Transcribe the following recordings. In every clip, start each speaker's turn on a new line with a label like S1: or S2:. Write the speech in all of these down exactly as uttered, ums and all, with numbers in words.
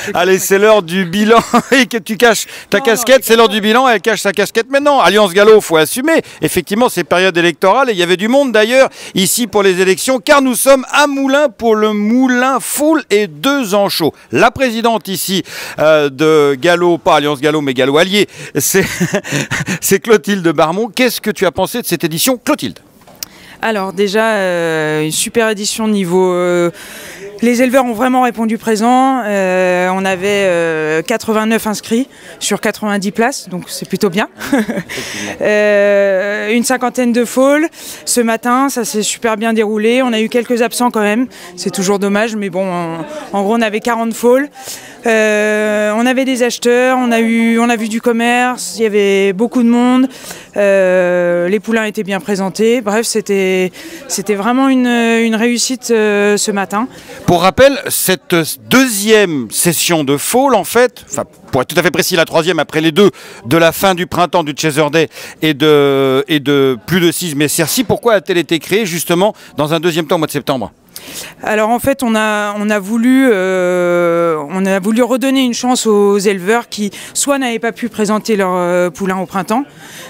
S1: Allez, c'est l'heure du bilan. Et que tu caches ta
S2: Non,
S1: casquette,
S2: non,
S1: c'est l'heure du bilan, elle cache sa casquette maintenant. Alliance Gallo, faut assumer. Effectivement, c'est période électorale et il y avait du monde d'ailleurs ici pour les élections, car nous sommes à Moulins pour le Moulin Foule et deux ans chaud. La présidente ici euh, de Gallo, pas Alliance Gallo, mais Gallo Allié, c'est Clotilde Barmont. Qu'est-ce que tu as pensé de cette édition, Clotilde?
S2: Alors déjà, euh, une super édition niveau... Euh, les éleveurs ont vraiment répondu présent. Euh, on avait euh, quatre-vingt-neuf inscrits sur quatre-vingt-dix places, donc c'est plutôt bien. euh, une cinquantaine de foals. Ce matin, ça s'est super bien déroulé. On a eu quelques absents quand même. C'est toujours dommage, mais bon, en, en gros, on avait quarante foals. Euh, on avait des acheteurs, on a, eu, on a vu du commerce, il y avait beaucoup de monde. Euh, les poulains étaient bien présentés. Bref, c'était vraiment une, une réussite euh, ce matin.
S1: Pour rappel, cette deuxième session de foal, en fait, enfin, pour être tout à fait précis, la troisième après les deux de la fin du printemps du Chaser Day et de, et de plus de six mais Cercy, pourquoi a-t-elle été créée justement dans un deuxième temps au mois de septembre?
S2: Alors en fait, on a, on a voulu, euh, on a voulu redonner une chance aux éleveurs qui soit n'avaient pas pu présenter leur euh, poulain au printemps,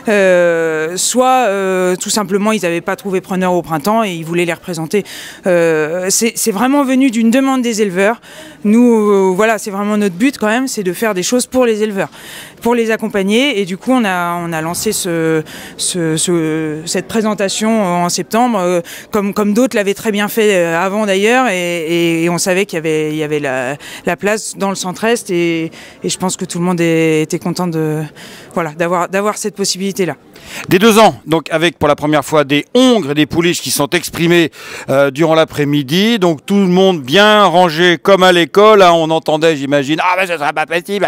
S2: euh, soit euh, tout simplement ils n'avaient pas trouvé preneur au printemps et ils voulaient les représenter. Euh, c'est vraiment venu d'une demande des éleveurs. Nous, euh, voilà, c'est vraiment notre but quand même, c'est de faire des choses pour les éleveurs, pour les accompagner. Et du coup, on a, on a lancé ce, ce, ce, cette présentation en septembre, euh, comme, comme d'autres l'avaient très bien fait euh, avant d'ailleurs, et, et on savait qu'il y avait, il y avait la, la place dans le centre-est, et, et je pense que tout le monde est, était content de, voilà, d'avoir d'avoir cette possibilité-là.
S1: Des deux ans, donc avec pour la première fois des hongres et des pouliches qui sont exprimés euh, durant l'après-midi, donc tout le monde bien rangé comme à l'école, hein, on entendait, j'imagine, ah ben ce sera pas possible,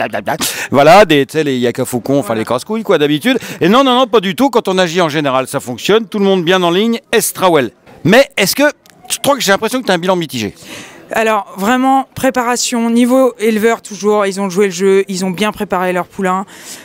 S1: voilà, des, tu sais, les yaka faucons, enfin voilà. Les casse-couilles quoi d'habitude, et non, non, non, pas du tout, quand on agit en général, ça fonctionne, tout le monde bien en ligne, Estrawell. Mais est-ce que, je crois que j'ai l'impression que tu as un bilan mitigé.
S2: Alors vraiment, préparation, niveau éleveur toujours, ils ont joué le jeu, ils ont bien préparé leur poulain.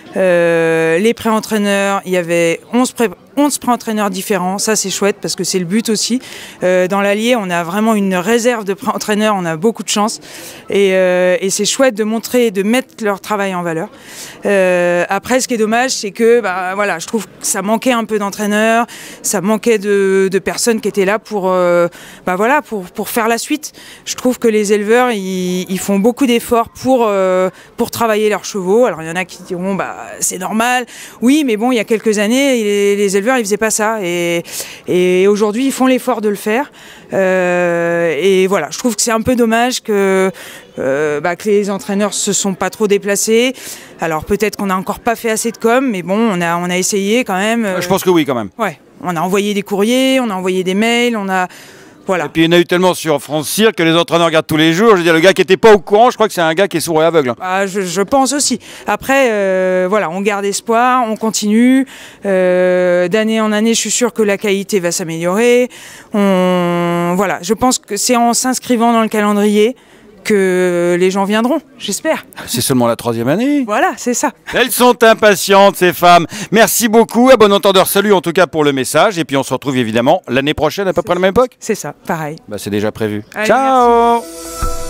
S2: Euh, les pré-entraîneurs, il y avait onze pré onze pré-entraîneurs différents, ça c'est chouette parce que c'est le but aussi. Euh, dans l'Allier, on a vraiment une réserve de pré-entraîneurs, on a beaucoup de chance et, euh, et c'est chouette de montrer, de mettre leur travail en valeur. Euh, après, ce qui est dommage, c'est que bah, voilà, je trouve que ça manquait un peu d'entraîneurs, ça manquait de, de personnes qui étaient là pour, euh, bah, voilà, pour, pour faire la suite. Je trouve que les éleveurs, ils, ils font beaucoup d'efforts pour, euh, pour travailler leurs chevaux. Alors il y en a qui diront, bah, c'est normal, oui, mais bon, il y a quelques années, les, les éleveurs, ils faisaient pas ça, et, et aujourd'hui, ils font l'effort de le faire. Euh, et voilà, je trouve que c'est un peu dommage que, euh, bah, que les entraîneurs se sont pas trop déplacés. Alors peut-être qu'on n'a encore pas fait assez de com, mais bon, on a, on a essayé quand même. Euh,
S1: Je pense que oui, quand même.
S2: Ouais, on a envoyé des courriers, on a envoyé des mails, on a... Voilà.
S1: Et puis il y en a eu tellement sur France Cirque que les entraîneurs regardent tous les jours. Je veux dire, le gars qui n'était pas au courant, je crois que c'est un gars qui est sourd et aveugle.
S2: Ah, je, je pense aussi. Après, euh, voilà, on garde espoir, on continue. Euh, D'année en année, je suis sûre que la qualité va s'améliorer. On, voilà, je pense que c'est en s'inscrivant dans le calendrier que les gens viendront, j'espère.
S1: C'est seulement la troisième année.
S2: Voilà, c'est ça.
S1: Elles sont impatientes, ces femmes. Merci beaucoup. À bon entendeur, salut en tout cas pour le message. Et puis on se retrouve évidemment l'année prochaine à peu près à la même époque.
S2: C'est ça, pareil.
S1: Bah, c'est déjà prévu.
S2: Allez,
S1: ciao.
S2: merci.